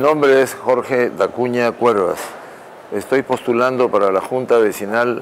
nombre es Jorge Dacuña Cuervas. Estoy postulando para la Junta Vecinal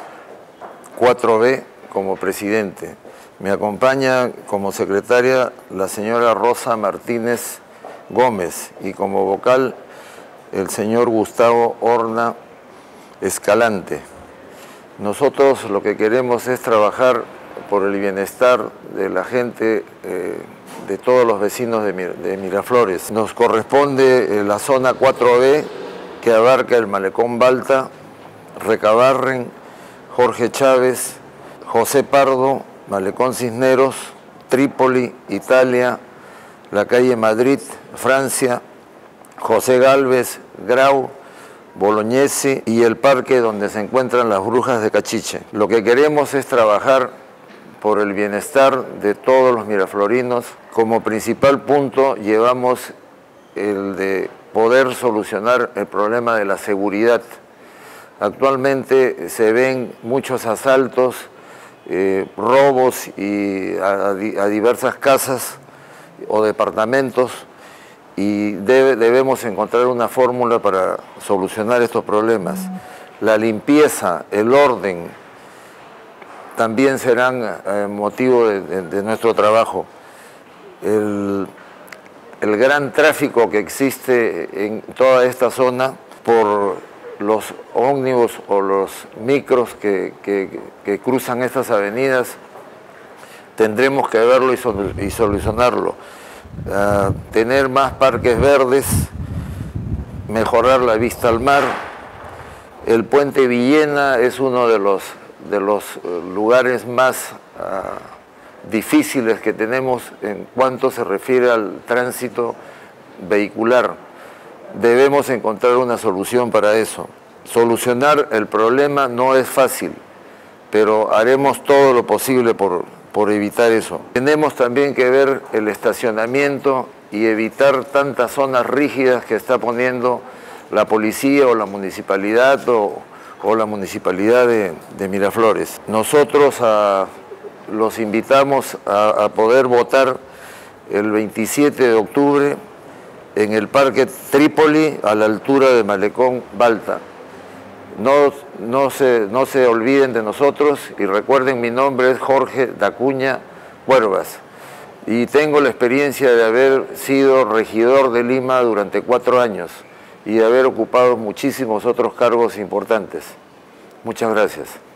4B como presidente. Me acompaña como secretaria la señora Rosa Martínez Gómez y como vocal el señor Gustavo Horna Escalante. Nosotros lo que queremos es trabajar por el bienestar de la gente, de todos los vecinos de Miraflores. Nos corresponde la zona 4B, que abarca el Malecón Balta, Recabarren, Jorge Chávez, José Pardo, Malecón Cisneros, Trípoli, Italia, la calle Madrid, Francia, José Gálvez, Grau, Bolognesi y el parque donde se encuentran las brujas de Cachiche. Lo que queremos es trabajar por el bienestar de todos los miraflorinos. Como principal punto llevamos el de poder solucionar el problema de la seguridad. Actualmente se ven muchos asaltos, robos a diversas casas o departamentos, y debemos encontrar una fórmula para solucionar estos problemas. La limpieza, el orden, también serán motivo de nuestro trabajo. El gran tráfico que existe en toda esta zona por los ómnibus o los micros que cruzan estas avenidas, tendremos que verlo y solucionarlo. Tener más parques verdes, mejorar la vista al mar. El puente Villena es uno de los lugares más difíciles que tenemos en cuanto se refiere al tránsito vehicular. Debemos encontrar una solución para eso. Solucionar el problema no es fácil, pero haremos todo lo posible por evitar eso. Tenemos también que ver el estacionamiento y evitar tantas zonas rígidas que está poniendo la policía o la municipalidad o la municipalidad de Miraflores. Nosotros los invitamos a poder votar el 27 de octubre en el Parque Trípoli, a la altura de Malecón Balta. No se olviden de nosotros y recuerden, mi nombre es Jorge Dacuña Cuervas y tengo la experiencia de haber sido regidor de Lima durante 4 años y de haber ocupado muchísimos otros cargos importantes. Muchas gracias.